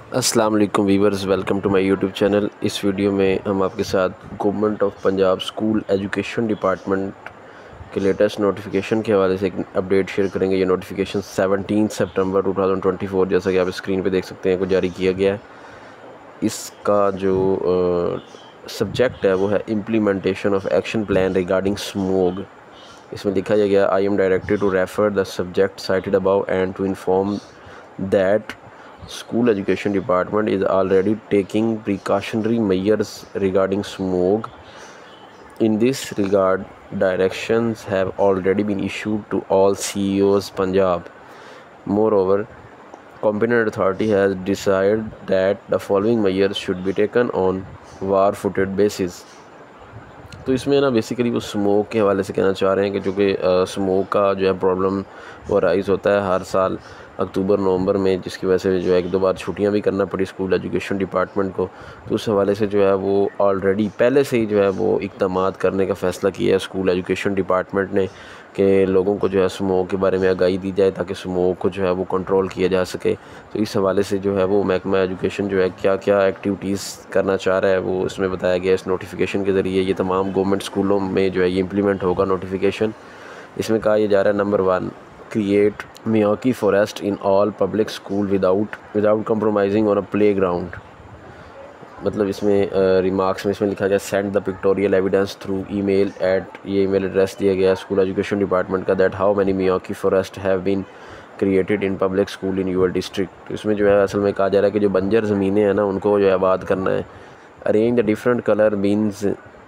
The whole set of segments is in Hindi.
अस्सलाम वालेकुम viewers, welcome to my YouTube channel. इस वीडियो में हम आपके साथ government of Punjab school education department के लेटेस्ट नोटिफिकेशन के हवाले से एक अपडेट शेयर करेंगे। ये नोटिफिकेशन 17 सितंबर 2024 जैसा कि आप स्क्रीन पे देख सकते हैं को जारी किया गया है। इसका जो सब्जेक्ट है वो है implementation of action plan regarding smog. इसमें लिखा गया I am directed to refer the subject cited above and to inform that School Education Department is already taking precautionary measures regarding smog. In this regard, directions have already been issued to all CEOs Punjab. Moreover, competent authority has decided that the following measures should be taken on war-footed basis. तो इसमें ना बेसिकली वो स्मोक के हवाले से कहना चाह रहे हैं कि जो कि स्मोक का जो है प्रॉब्लम वो राइज़ होता है हर साल अक्टूबर नवंबर में, जिसकी वजह से जो है एक दो बार छुट्टियां भी करना पड़ी स्कूल एजुकेशन डिपार्टमेंट को। तो उस हवाले से जो है वो ऑलरेडी पहले से ही जो है वो इक़दामात करने का फ़ैसला किया है स्कूल एजुकेशन डिपार्टमेंट ने कि लोगों को जो है स्मोक के बारे में आगाही दी जाए ताकि स्मोक को जो है वो कंट्रोल किया जा सके। तो इस हवाले से जो है वो महकमा एजुकेशन जो है क्या क्या एक्टिविटीज़ करना चाह रहा है वो इसमें बताया गया। इस नोटिफिकेशन के ज़रिए ये तमाम गवर्नमेंट स्कूलों में जो है ये इम्प्लीमेंट होगा नोटिफिकेशन। इसमें कहा यह जा रहा है नंबर 1, create Miyawaki forest in all public school without compromising on a playground. मतलब इसमें रिमार्क्स में इसमें लिखा गया send the pictorial evidence through email at, ये ईमेल एड्रेस दिया गया स्कूल एजुकेशन डिपार्टमेंट का, that how many Miyawaki forest have been created in public school in your district. इसमें जो है असल में कहा जा रहा है कि जो बंजर ज़मीनें हैं ना उनको जो है आबाद करना है। Arrange the different colour bins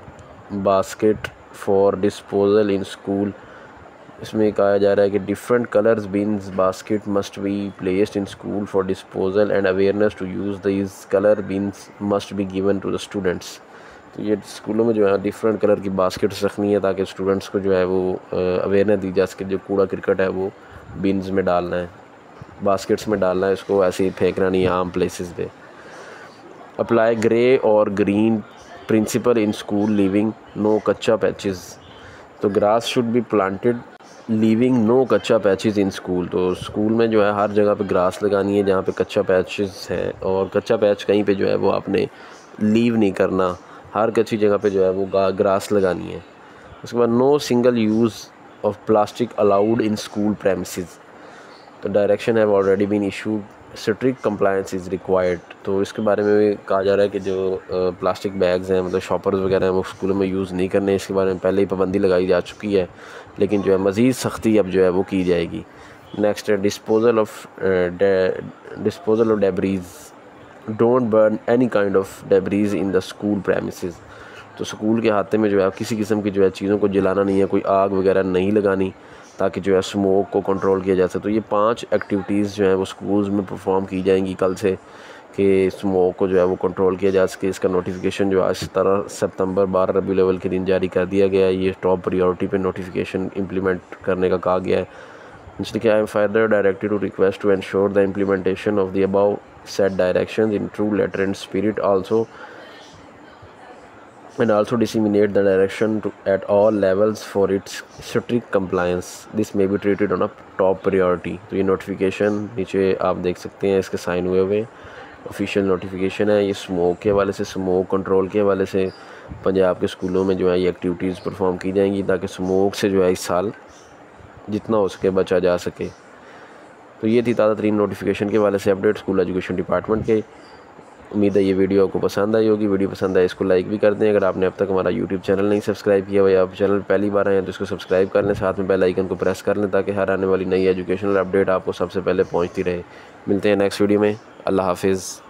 basket for disposal in school. इसमें कहा जा रहा है कि different colours bins basket must be placed in school for disposal and awareness to use these colour bins must be given to the students. तो ये स्कूलों में जो है डिफरेंट कलर की बास्केट्स रखनी है ताकि स्टूडेंट्स को जो है वो अवेयरनेस दी जा सके। जो कूड़ा क्रिकेट है वो बीन्स में डालना है, बास्केट्स में डालना है, इसको ऐसे ही फेंकना नहीं है आम प्लेसेस पे। अप्लाई ग्रे और green principle in school leaving no कच्चा पैचेस। तो grass should be planted leaving no कच्चा पैचेस इन स्कूल। तो स्कूल में जो है हर जगह पे ग्रास लगानी है जहाँ पे कच्चा पैचेस है, और कच्चा पैच कहीं पे जो है वो आपने लीव नहीं करना, हर कच्ची जगह पे जो है वो ग्रास लगानी है। उसके बाद no single use of plastic allowed in school premises. तो direction have already been issued, strict compliance is required. तो इसके बारे में भी कहा जा रहा है कि जो प्लास्टिक बैग्स हैं मतलब शॉपर्स वगैरह हैं वो स्कूलों में यूज़ नहीं करने। इसके बारे में पहले ही पाबंदी लगाई जा चुकी है, लेकिन जो है मज़ीद सख्ती अब जो है वो की जाएगी। नेक्स्ट है disposal of debris, don't burn any kind of debris in the school premises. तो स्कूल के हाथे में जो है किसी किस्म की जो है चीज़ों को जलाना नहीं है, कोई आग वगैरह नहीं लगानी ताकि जो है स्मोक को कंट्रोल किया जा सके। तो ये 5 एक्टिविटीज़ जो है वो स्कूल्स में परफॉर्म की जाएंगी कल से कि स्मोक को जो है वो कंट्रोल किया जा सके। इसका नोटिफिकेशन जो आज 17 सितंबर 12 रबी लेवल के दिन जारी कर दिया गया है। ये टॉप प्रायोरिटी पे नोटिफिकेशन इम्प्लीमेंट करने का कहा गया है। इसलिए I am further directed to request to ensure the implementation of the above set directions in true letter and spirit also disseminate the direction at all levels for its strict compliance. This may be treated on a top priority. तो ये नोटिफिकेशन नीचे आप देख सकते हैं, इसके साइन हुए हुए ऑफिशियल नोटिफिकेशन है। ये स्मोक के हवाले से, स्मोक कंट्रोल के हवाले से पंजाब के स्कूलों में जो है ये एक्टिविटीज़ परफॉर्म की जाएंगी ताकि स्मोक से जो है इस साल जितना हो सके बचा जा सके। तो ये थी ताज़ा तरीन नोटिफिकेशन के हवाले से अपडेट स्कूल एजुकेशन डिपार्टमेंट के। उम्मीद है ये वीडियो आपको पसंद आई होगी। वीडियो पसंद आए इसको लाइक भी कर दें। अगर आपने अब तक हमारा यूट्यूब चैनल नहीं सब्सक्राइब किया हुआ या आप चैनल पहली बार आए हैं तो इसको सब्सक्राइब कर लें, साथ में बेल आइकन को प्रेस कर लें ताकि हर आने वाली नई एजुकेशनल अपडेट आपको सबसे पहले पहुंचती रहे। मिलते हैं नेक्स्ट वीडियो में। अल्लाह हाफिज़।